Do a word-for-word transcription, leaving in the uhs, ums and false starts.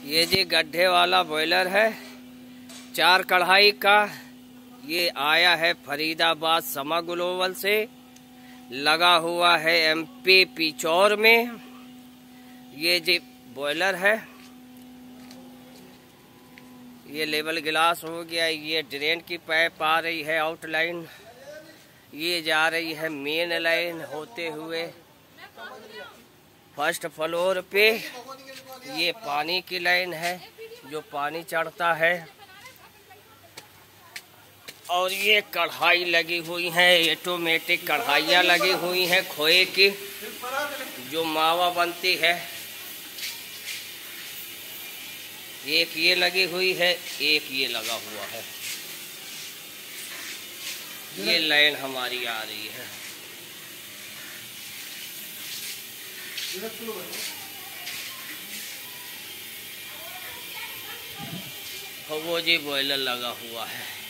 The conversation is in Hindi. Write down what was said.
ये जी गड्ढे वाला बॉयलर है, चार कढ़ाई का। ये आया है फरीदाबाद समा ग्लोबल से, लगा हुआ है एमपी पिचौर में। ये जी बॉयलर है। ये लेवल गिलास हो गया। ये ड्रेन की पाइप आ रही है आउटलाइन। ये जा रही है मेन लाइन होते हुए फर्स्ट फ्लोर पे। ये पानी की लाइन है जो पानी चढ़ता है। और ये कढ़ाई लगी हुई है, ऑटोमेटिक कढ़ाइयाँ लगी हुई हैं खोए की, जो मावा बनती है। एक ये लगी हुई है, एक ये लगा हुआ है। ये लाइन हमारी आ रही है। वो जी बॉयलर लगा हुआ है।